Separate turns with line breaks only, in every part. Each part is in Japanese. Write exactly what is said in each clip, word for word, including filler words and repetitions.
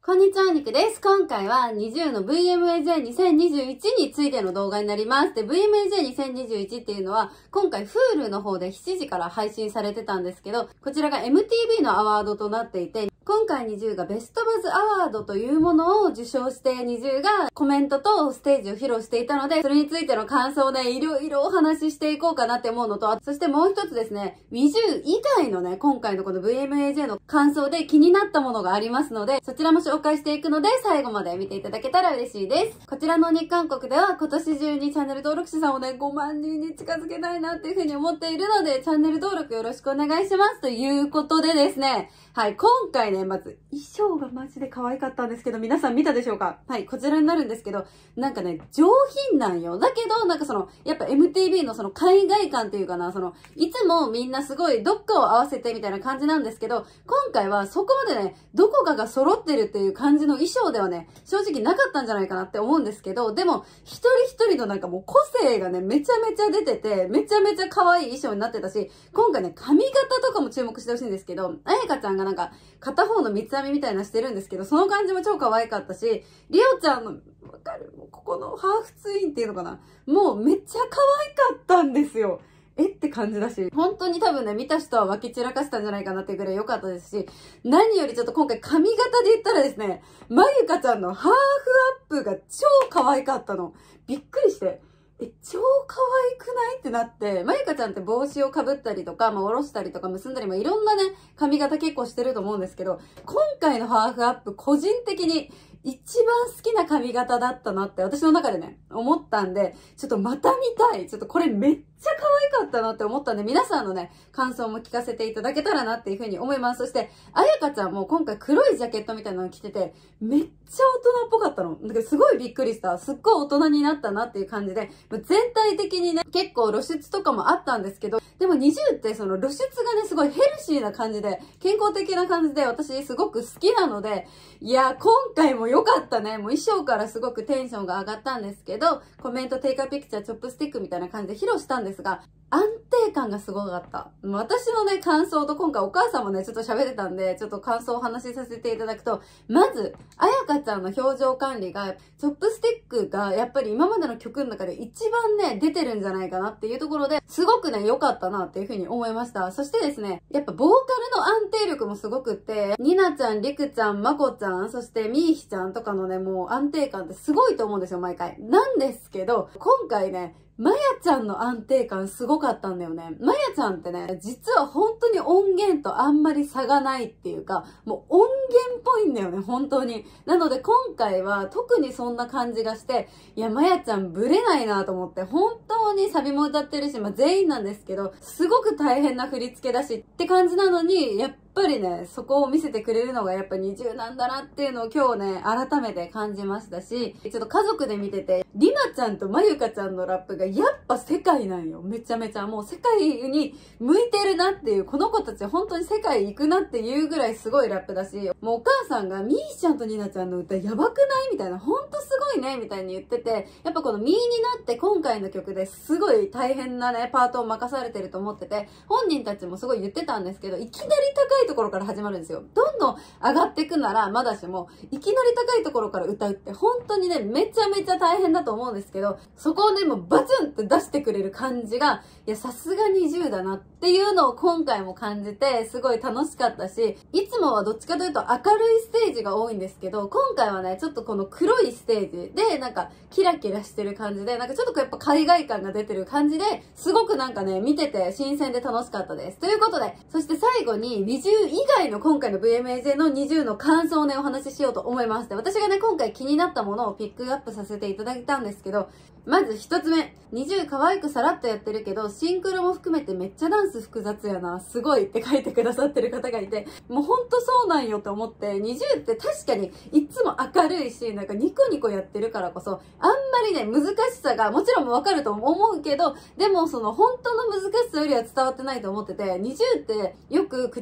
こんにちは、ニクです。今回はにじゅうの ブイエムエージェーにせんにじゅういち についての動画になります。で、ブイエムエージェーにせんにじゅういち っていうのは、今回 Hulu の方でしちじから配信されてたんですけど、こちらが エムティービー のアワードとなっていて、今回にじゅうがベストバズアワードというものを受賞してにじゅうがコメントとステージを披露していたので、それについての感想をね、いろいろお話ししていこうかなって思うのと、そしてもう一つですね、にじゅう以外のね、今回のこの ブイエムエージェー の感想で気になったものがありますので、そちらも紹介していくので、最後まで見ていただけたら嬉しいです。こちらの日韓国では今年中にチャンネル登録者さんをね、ごまんにんに近づけたいなっていうふうに思っているので、チャンネル登録よろしくお願いします。ということでですね、はい、今回ね、まず衣装がマジで可愛かったんですけど、皆さん見たでしょうか？はい、こちらになるんですけど、なんかね、上品なんよ。だけど、なんかその、やっぱ エムティービー のその海外感っていうかな、その、いつもみんなすごいどっかを合わせてみたいな感じなんですけど、今回はそこまでね、どこかが揃ってるっていう感じの衣装ではね、正直なかったんじゃないかなって思うんですけど、でも、一人一人のなんかもう個性がね、めちゃめちゃ出てて、めちゃめちゃ可愛い衣装になってたし、今回ね、髪型とかも注目してほしいんですけど、あやかちゃんがなんか、片方の三つ編みみたいなしてるんですけど、その感じも超可愛かったし、りおちゃんの、わかる？もうここのハーフツインっていうのかな？もうめっちゃ可愛かったんですよ。えって感じだし、本当に多分ね、見た人は分け散らかしたんじゃないかなっていうぐらい良かったですし、何よりちょっと今回髪型で言ったらですね、まゆかちゃんのハーフアップが超可愛かったの。びっくりして。え、超可愛くないってなって、まゆかちゃんって帽子をかぶったりとか、まあ、下ろしたりとか結んだり、まあ、いろんなね、髪型結構してると思うんですけど、今回のハーフアップ、個人的に一番好きな髪型だったなって、私の中でね、思ったんで、ちょっとまた見たい。ちょっとこれめっちゃ可愛かったなって思ったんで、皆さんのね、感想も聞かせていただけたらなっていうふうに思います。そして、あやかちゃんも今回黒いジャケットみたいなの着てて、めっちゃ大人っぽかったの。だからすごいびっくりした。すっごい大人になったなっていう感じで、全体的にね、結構露出とかもあったんですけど、でもにじゅうってその露出がね、すごいヘルシーな感じで、健康的な感じで、私すごく好きなので、いや、今回も良かったね。もう衣装からすごくテンションが上がったんですけど、コメント、テイカーピクチャー、チョップスティックみたいな感じで披露したんですが、安定感がすごかった。私のね、感想と今回お母さんもね、ちょっと喋ってたんで、ちょっと感想をお話しさせていただくと、まず、あやかちゃんの表情管理が、チョップスティックがやっぱり今までの曲の中で一番ね、出てるんじゃないかなっていうところで、すごくね、良かったなっていうふうに思いました。そしてですね、やっぱボーカルの安定力もすごくって、ニナちゃん、リクちゃん、マコちゃん、そしてミーヒちゃんとかのね、もう安定感ってすごいと思うんですよ、毎回。なんですけど、今回ね、まやちゃんの安定感すごかったんだよね。まやちゃんってね、実は本当に音源とあんまり差がないっていうか、もう音源っぽいんだよね、本当に。なので今回は特にそんな感じがして、いや、まやちゃんブレないなと思って、本当にサビも歌ってるし、まあ全員なんですけど、すごく大変な振り付けだしって感じなのに、やっやっぱりね、そこを見せてくれるのがやっぱにじゅうなんだなっていうのを今日ね、改めて感じましたし、ちょっと家族で見てて、りなちゃんとまゆかちゃんのラップがやっぱ世界なんよ。めちゃめちゃ。もう世界に向いてるなっていう、この子たち本当に世界行くなっていうぐらいすごいラップだし、もうお母さんがみーちゃんとになちゃんの歌やばくないみたいな、ほんとすごいねみたいに言ってて、やっぱこのみーになって今回の曲ですごい大変なね、パートを任されてると思ってて、本人たちもすごい言ってたんですけど、いきなり高いところから始まるんですよ。どんどん上がっていくならまだしも、いきなり高いところから歌うって本当にね、めちゃめちゃ大変だと思うんですけど、そこをね、もうバツンって出してくれる感じが、いや、さすがにじゅうだなっていうのを今回も感じて、すごい楽しかったし、いつもはどっちかというと明るいステージが多いんですけど、今回はね、ちょっとこの黒いステージで、なんかキラキラしてる感じで、なんかちょっとやっぱ海外感が出てる感じで、すごくなんかね、見てて新鮮で楽しかったです。ということで、そして最後ににじゅう以外の今回の ブイエムエージェー のにじゅうの感想をね、お話ししようと思います。で、私がね、今回気になったものをピックアップさせていただいたんですけど、まず一つ目。にじゅう可愛くさらっとやってるけど、シンクロも含めてめっちゃダンス複雑やな。すごいって書いてくださってる方がいて、もうほんとそうなんよと思って、にじゅうって確かにいつも明るいし、なんかニコニコやってるからこそ、あんまりね、難しさがもちろんわかると思うけど、でもその本当の難しさよりは伝わってないと思ってて、にじゅうってよく口パクと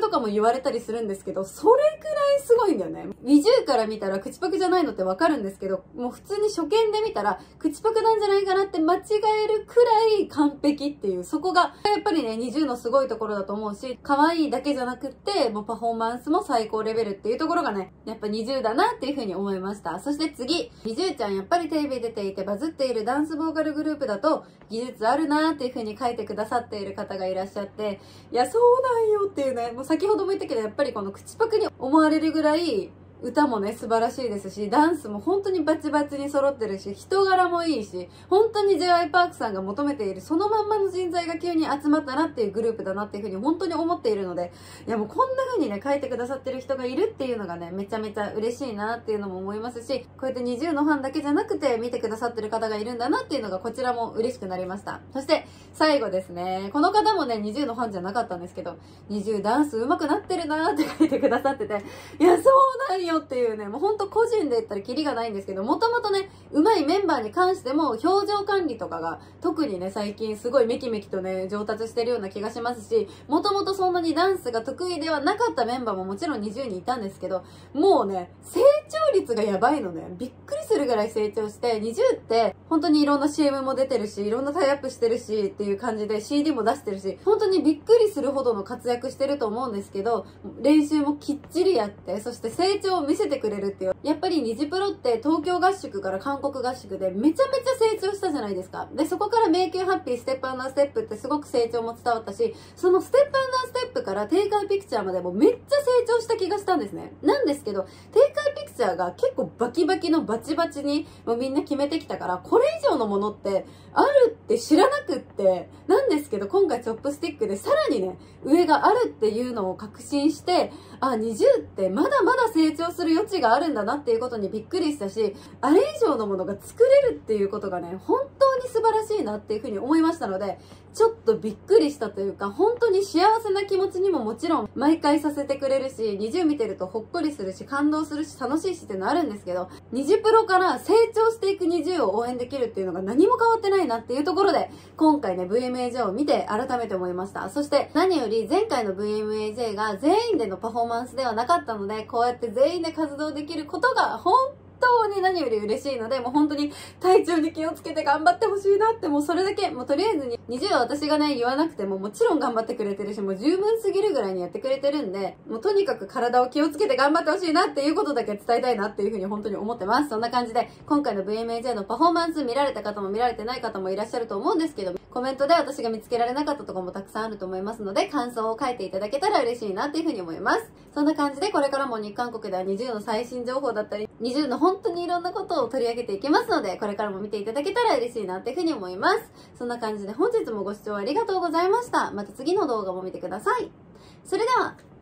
とかも言われたりするんですけど、それくらいすごいんだよね。ビジューから見たら口パクじゃないのってわかるんですけど、もう普通に初見で見たら口パクなんじゃないかなって間違えるくらい完璧っていう、そこがやっぱりね、ニジューのすごいところだと思うし、可愛いだけじゃなくって、もうパフォーマンスも最高レベルっていうところがね、やっぱニジューだなっていう風に思いました。そして次、ニジューちゃんやっぱりテレビ出ていてバズっているダンスボーカルグループだと技術あるなーっていう風に書いてくださっている方がいらっしゃって、いや、そうなんよっていうね、もう先ほども言ったけど、やっぱりこの口パクに思われるぐらい、歌もね、素晴らしいですし、ダンスも本当にバチバチに揃ってるし、人柄もいいし、本当に ジェイワイ パークさんが求めているそのまんまの人材が急に集まったなっていうグループだなっていうふうに本当に思っているので、いやもうこんな風にね、書いてくださってる人がいるっていうのがね、めちゃめちゃ嬉しいなっていうのも思いますし、こうやってニジューのファンだけじゃなくて見てくださってる方がいるんだなっていうのがこちらも嬉しくなりました。そして最後ですね、この方もね、ニジューのファンじゃなかったんですけど、ニジューダンス上手くなってるなーって書いてくださってて、いや、そうなんよっていうね、もうほんと個人で言ったらキリがないんですけど、もともとね、上手いメンバーに関しても表情管理とかが特にね、最近すごいメキメキとね、上達してるような気がしますし、もともとそんなにダンスが得意ではなかったメンバーももちろんにじゅうにんいたんですけど、もうね、成長率がやばいのね、びっくりするぐらい成長して、にじゅうって本当にいろんな シーエム も出てるし、いろんなタイアップしてるしっていう感じで シーディー も出してるし、本当にびっくりするほどの活躍してると思うんですけど、練習もきっちりやって、そして成長を見せてくれるっていう、やっぱりニジプロって東京合宿から韓国合宿でめちゃめちゃ成長したじゃないですか。で、そこから迷宮ハッピーステップアンダーステップってすごく成長も伝わったし、そのステップアンダーステップからテイカーピクチャーまでもめっちゃ成長した気がしたんですね。なんですけど、テイカーピクチャーが結構バキバキのバチバチにもうみんな決めてきたから、これ以上のものってあるって知らなくって、なんですけど今回チョップスティックでさらにね、上があるっていうのを確信して、あ、にじゅうってまだまだ成長する余地があるんだなっていうことにびっくりしたし、あれ以上のものが作れるっていうことがね、本当に素晴らしいなっていうふうに思いましたので、ちょっとびっくりしたというか、本当に幸せな気持ちにももちろん毎回させてくれるし、にじゅう見てるとほっこりするし、感動するし、楽しいしっていうのあるんですけど、にじゅうプロから成長していくにじゅうを応援できるっていうのが何も変わってないなっていうところで、今回ね、ブイエムエージェー を見て改めて思いました。そして何より前回の ブイエムエージェー が全員でのパフォーマンスではなかったので、こうやって全員で活動できることが本当に何より嬉しいので、もう本当に体調に気をつけて頑張ってほしいなって、もうそれだけ、もうとりあえずににじゅうは私がね、言わなくてももちろん頑張ってくれてるし、もう十分すぎるぐらいにやってくれてるんで、もうとにかく体を気をつけて頑張ってほしいなっていうことだけ伝えたいなっていうふうに本当に思ってます。そんな感じで、今回の ブイエムエージェー のパフォーマンス見られた方も見られてない方もいらっしゃると思うんですけど、コメントで私が見つけられなかったところもたくさんあると思いますので、感想を書いていただけたら嬉しいなっていうふうに思います。そんな感じでこれからも日韓国ではにじゅうの最新情報だったり、にじゅうの本当にいろんなことを取り上げていきますので、これからも見ていただけたら嬉しいなっていうふうに思います。そんな感じで本日もご視聴ありがとうございました。また次の動画も見てください。それでは。